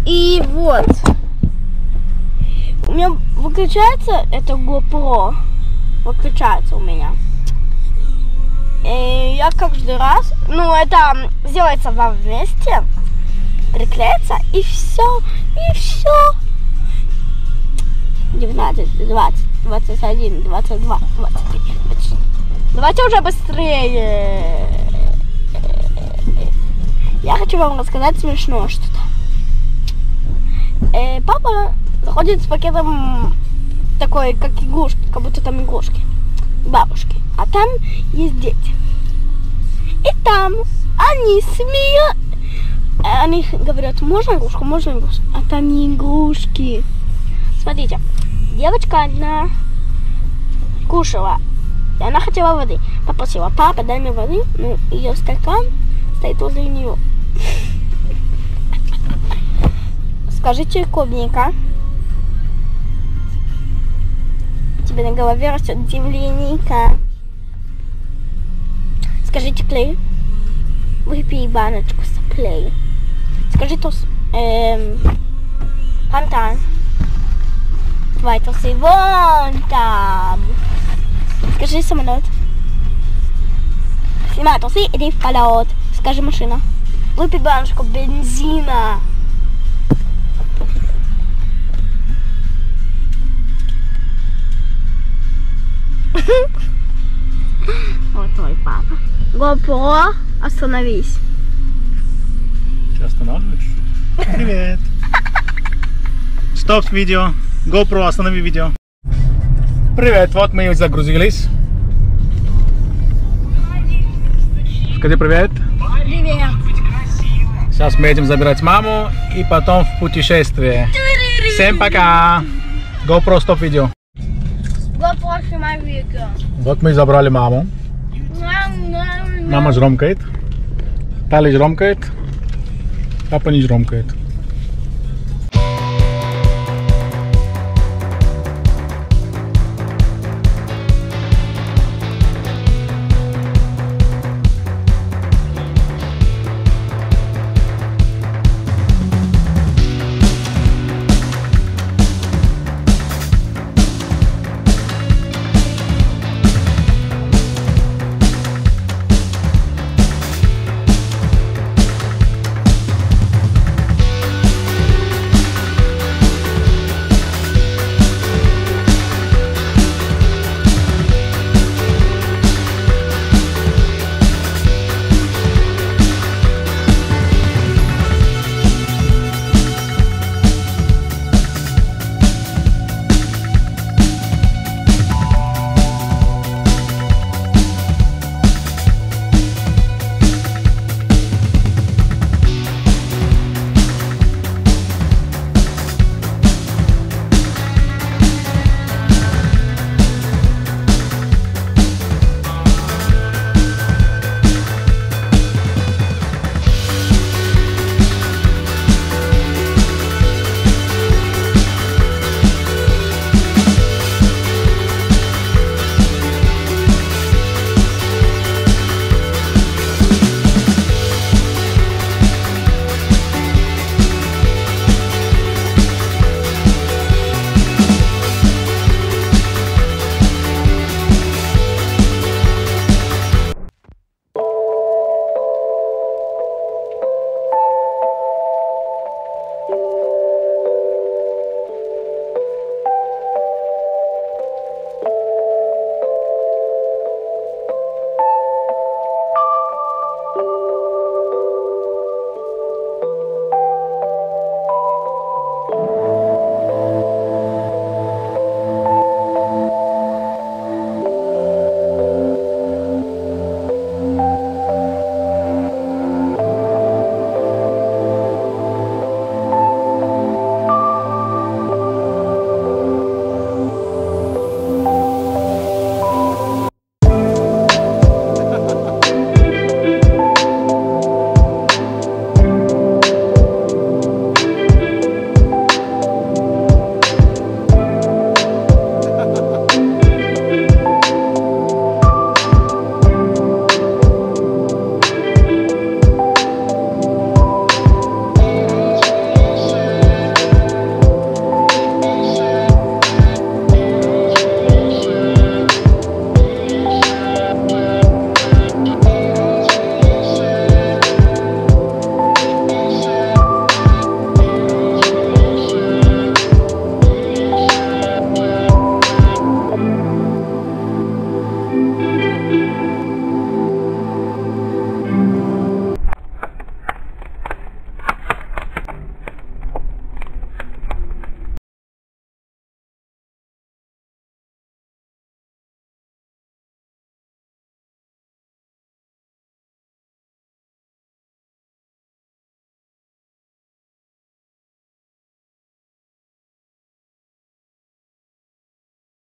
И вот. У меня выключается это GoPro. Выключается у меня. И я каждый раз, ну это делается во вместе, приклеится и все, и все. 19, 20, 21, 22, 23, 24. Давайте уже быстрее. Я хочу вам рассказать смешное что-то. Папа заходит с пакетом такой, как игрушки, как будто там игрушки, бабушки. А там есть дети. И там они смеют. Они говорят, можно игрушку, можно игрушку. А там не игрушки. Смотрите, девочка одна кушала. И она хотела воды. Попросила, папа, дай мне воды. Ну, ее стакан стоит возле нее. Скажите, клубника. Тебе на голове растет земляника. Скажите, клей. Выпей баночку соплей. Скажи тос. Фонтан. Твой тосы вон там. Скажи самолет. Снимай тосы, иди в полет. Скажи машина. Выпей баночку бензина. Вот твой папа. GoPro, остановись. Ты останавливаешь? Привет. Стоп видео. GoPro, останови видео. Привет, вот мы загрузились. Скажи привет. Привет. Сейчас мы едем забирать маму и потом в путешествие. Всем пока. GoPro, стоп видео. GoPro, снимай видео. Вот мы забрали маму. Мама жромкает. Тали жромкает. Папа не жромкает.